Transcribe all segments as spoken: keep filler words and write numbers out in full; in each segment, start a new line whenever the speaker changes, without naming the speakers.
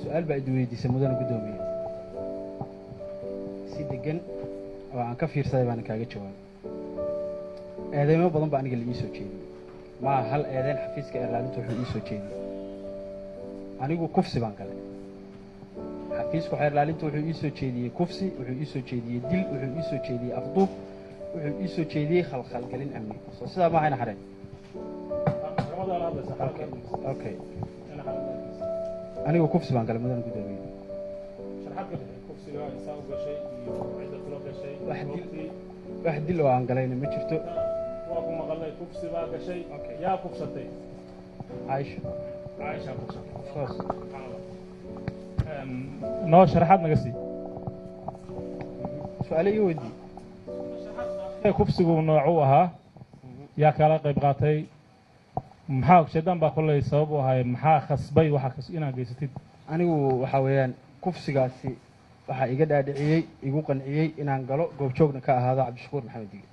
su-aal baa idi weydiisay mudana guddoomiye si degan oo aan ka fiirsaday baana kaaga jawaabay eedeymo badan ba aniga la ii soo jeediyey maa hal eedeyn xafiiska ilaalinta wuxuu ii soo jeediyey anigu kufsi baan galay xafiisku xeer ilaalinta wuxuu ii soo jeediyey kufsi wuxuu ii soo jeediyey dil wuxuu ii soo jeediyey afduub wuxuu ii soo jeediyey khalkhalgelin amni soo sidaa ma ahayna xareen okay anigu kufsi baan galay mudana guddoomiye wax dil oo aan galayna ma jirto caaisha
noo sharaxaad naga sii
su-aale ii weydii
kufsigu noocuu ahaa yaa kala qayb qaatay maxaa shaydaan baa kolley sabab u ahay maxaa khasbay waxa inaad geysatid
anigu waxaa weeyaan kufsigaasi waxaa iga dhaadhiciyey igu qanciyey inaan galo goobjoogna ka ahaado cabdishakuur maxamed dige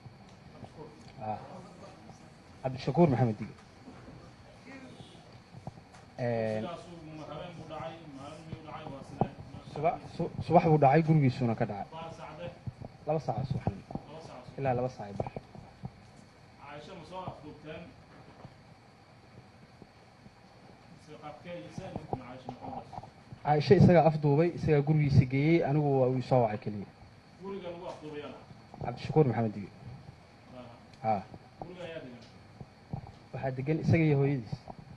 cabdishakuur maxamed dige subax buu dhacay gurigiisuuna ka dhacay laba saaca subaxnimo ilaa laba saac bax caaisho isagaa afduubay isagaa gurigiisa geeyey anigu waa uu soo wacay keliya cabdishakuur maxamed dige a waxaa degan isaga iyo hooyadiis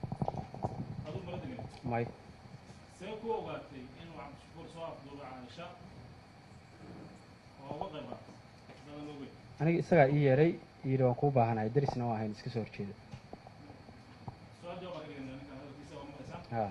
may aniga isagaa ii yeeray yidhi waan kuu baahanahay darisna waa ahayn iska soo horjeeda a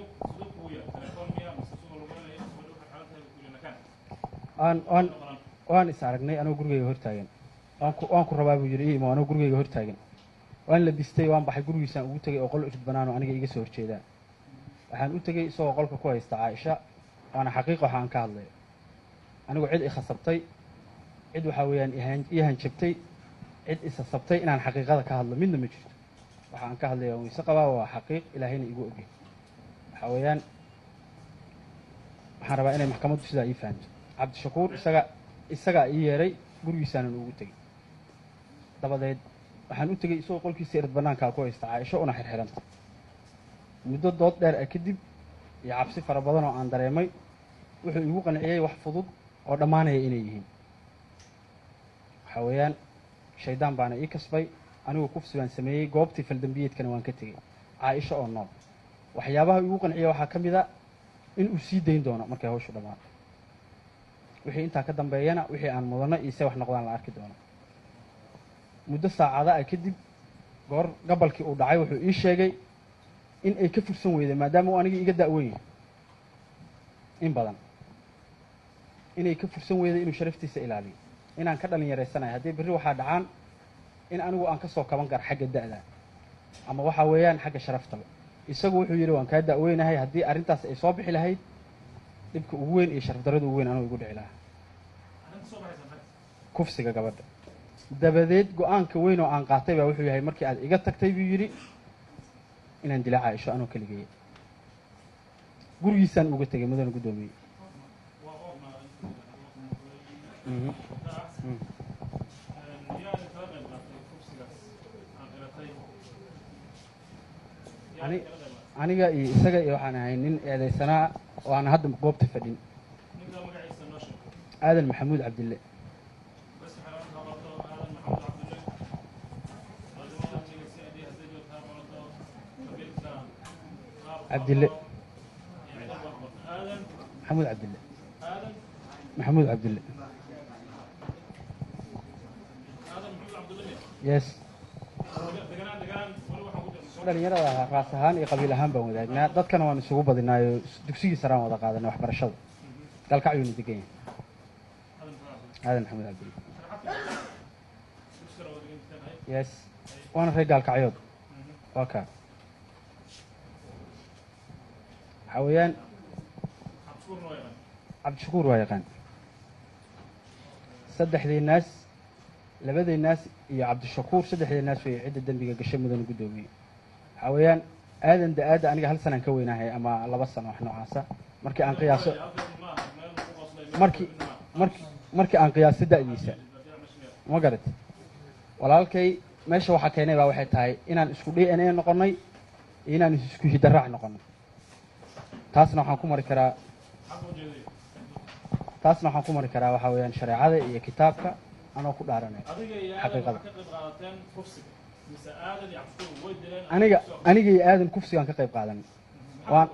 aan waan waan is aragnay anoo gurigeyga hortaagan waan ku waan ku rabaa buu yidhi imo anoo gurigeyga hortaagan waan labistay waan baxay gurigiisaan ugu tegay oo qol irid banaano aniga iga soo horjeedaa waxaan u tegey isagoo qolka ku haysta caaisha waana xaqiiq waxa aan ka hadlayo anigu cid i khasabtay cid waxaa weeyaan ihan ii hanjabtay cid isasabtay inaan xaqiiqada ka hadlo midna ma jirto waxa aan ka hadlaya waan wayse qabaa waa xaqiiq ilaahayna igu ogey waxaa weeyaan waxaan rabaa inay maxkamaddu sidaa ii fahanto cabdishakuur isaga isagaa ii yeeray gurigiisaanan ugu tegey dabadeed waxaan u tegey isagoo qolkiisa irid banaankaa ku haysta caaisho una xirxiranta muddo dood dheer ah kadib iyo cabsi fara badan oo aan dareemay wuxuu igu qanciyey wax fudud oo dhammaanaya inay yihiin waxaa weeyaan shaydaan baana ii kasbay anigu kufsi baan sameeyey goobtii faldambiyeedkana waan ka tegey caaisho oo nool waxyaabaha igu qanciya waxaa ka mid a in uu sii dayn doono markay hawshu dhammaato wixii intaa ka dambeeyana wixii aan mudano iyo se wax noqdaan la arki doono muddo saacada ah kadib goor gabalkii uu dhacay wuxuu ii sheegay in ay ka fursan weyday maadaama uu anigii iga da-wen yahay in badan inay ka fursan weyday inuu sharaftiisa ilaaliyo inaan ka dhalin yaraysanayo haddii berri waxaa dhacaan in anigu aan ka soo kaban karo xagga da-da ama waxaa weeyaan xagga sharaftaba isagu wuxuu yidhi waan kaa da-weynahay haddii arrintaas ay soo bixi lahayd dhibka ugu weyn iyo sharaf darrada ugu weyn anuu igu dhici lahaa kufsiga gabadha dabadeed go-aanka weyn oo aan qaatay baa wuxuu yahay markii aad iga tagtay buu yidhi inaan dila caaisho anoo keligeeya gurigiisaan uga tegay mudana guddoomiye ani aniga iyo isaga iyo waxaan ahay nin eedaysanaa oo aan hadda goobta fadhin aadan maxamuud cabdille cabdille maxamuud cabdille maxamuud cabdille yes dhalinyarada raas ahaan iyo qabiil ahaan baan wadaagnaa dadkana waan isugu badinaayo dugsigii saraan wada qaadanay waxbarashada galkacyuuna degan yahay aadan maxamuud cabdille yes waana reer gaalkacyood waa kaa waxaa weeyaan cabdishakuur waa yaqaan saddexdii naas labadii naas iyo cabdishakuur saddexdii naas way cidda dembiga gashay mudana guddoomiye waxaa weeyaan aadan da-aadda aniga hal sanaan ka weynahay ama laba sano wax noocaasa markii aan qiyaaso markii markii markii aan qiyaaso da'diisa ma garat walaalkay meesha waxaa keenay baa waxay tahay inaan isku d n a noqonnay iyo inaan isku hidaraac noqonnay taasna waxaan ku mari karaa taasna waxaan ku mari karaa waxaa weeyaan shareecada iyo kitaabka anoo ku dhaaranay xaqiiqada aniga aniga iyo aadan kufsigaan ka qayb qaadanay waan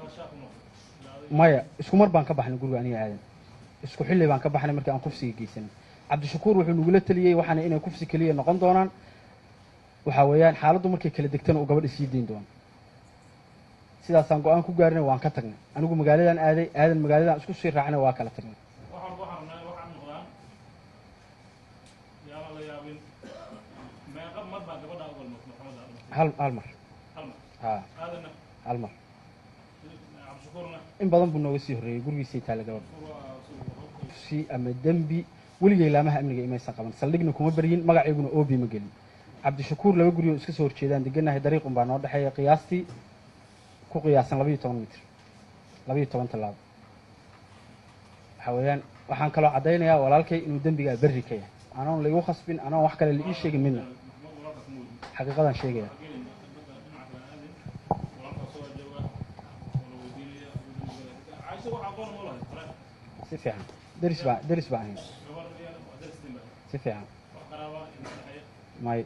maya isku mar baan ka baxnay guriga aniga aadan isku xilli baan ka baxnay markii aan kufsiga geysanay cabdishakuur wuxuu nagula taliyey waxaana inay kufsi keliya noqon doonaan waxaa weeyaan xaaladdu markay kala degtana uu gabadha sii dayn doono sidaasaan go-aan ku gaarnay waan ka tagnay anigu magaaladan aaday aadan magaaladan isku sii raacnay waa kala tagnay hal hal mar ha hal mar in badan buu nooga sii horreeyey gurigiisay taalla gabadha si ama dembi weligay laamaha amniga imaysan qaban saldhigna kuma baryin magaceyguna oobi ma gelin cabdishakuur laba guriyoo iska soo horjeedaan degannahay dariiqun baa noo dhexeeya qiyaastii ku qiyaasan labaiyo toban mitr labaiyo toban tallaabo waxaa weeyaan waxaan kaloo caddaynayaa walaalkay inuu dembigaa berri ka yahay anoon laigu khasbin anoon wax kale la ii sheegin midna xaqiiqadaan sheegaya si fiican deris baa deris baa ahayn si fiican may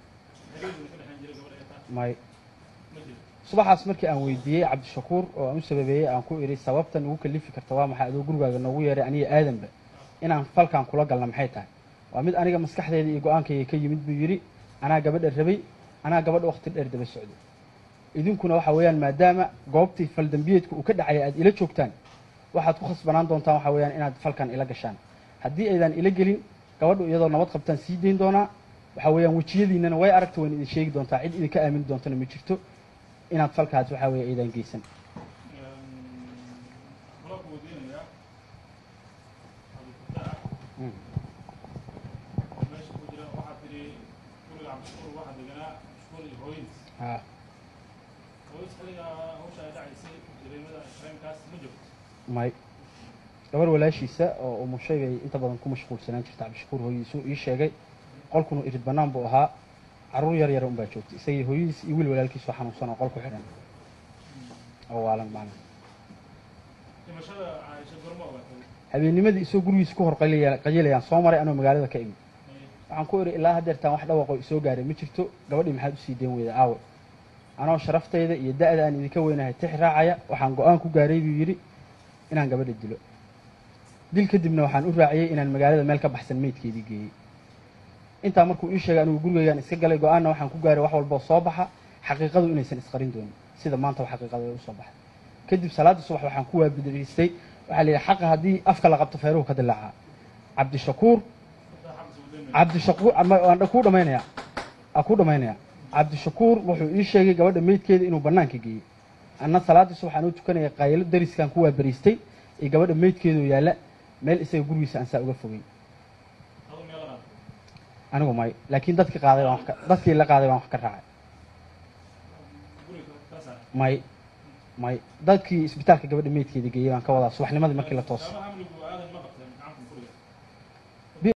may subaxaas markii aan weydiiyey cabdishakuur oo aan u sababeeyey aan ku idhi sababtan ugu kalifi karta waa maxay adoo gurigaaga noogu yeeray aniga aadanba inaan falkan kula galna maxay tahay waa mid aniga maskaxdeeda iyo go-aankayga ka yimid buu yidhi anaa gabadha rabay anaa gabadha wakti dheer daba socday idinkuna waxa weeyaan maadaama goobtii faldambiyeedka uu ka dhacaya aad ila joogtaan waxaad ku khasbanaan doontaan waxaa weeyaan inaad falkan ila gashaan haddii aydan ila gelin gabadhu iyadoo nabad qabtaan sii dayn doonaa waxaa weeyaan wejiyadiinana way aragta wayna idin sheegi doontaa cid idinka aamini doontana ma jirto inaad falkaas waxaa weeye aydan geysan ha may gabar walaashiisa oo umushay bay inta badan ku mashquulsanaan jirta cabdishakuur hooyadiisu ii sheegay qolkuna irid bannaan buu ahaa carruur yar yara unbaa joogtay isagii hooyadiis iyo wiil walaalkiis oo xanuunsan oo qol ku xidhan oo waalan macna habeennimadii isoo gurigiisa ku hor qalya qayilayaan soo maray anoo magaalada ka imid waxaan ku idhi ilaa haddeertaan wax dhawaqoo isoo gaaray ma jirto gabadhii maxaad usii dayn weyda aawe anoo sharaftayda iyo da-da aan idinka weynahay tix raacaya waxaan go-aan ku gaaray buu yidhi inaan gabadha dilo dil kadibna waxaan u raaciyey inaan magaalada meel ka baxsan meydkeedii geeyey intaa markuu ii sheegay anigu gurigaygaan iska galay go-aanna waxaan ku gaaray wax walboo soo baxa xaqiiqadu inaysan isqarin doonin sida maantaba xaqiiqada u soo baxay kadib salaada subax waxaan ku waabidriistay waxaa la yidhi xaqa haddii afka la qabto feeruhu ka dilaacaa cabdishakuur cabdishakuur waan kuu dhamaynayaa aan kuu dhamaynayaa cabdishakuur wuxuu ii sheegay gabadha meydkeeda inuu bannaanka geeyey anna salaadii subax aan u tukanaya qaylo dariskaan ku waabariistay iyo gabadha meydkeedoo yaalla meel isaga gurigiisa aan saa uga fogey anigu may laakiin dadkii qaaday baan wax ka dadkii la qaaday baan wax ka raacay may may dadkii isbitaalka gabadha meydkeeda geeyey baan ka wadaa subaxnimadii markii la toosay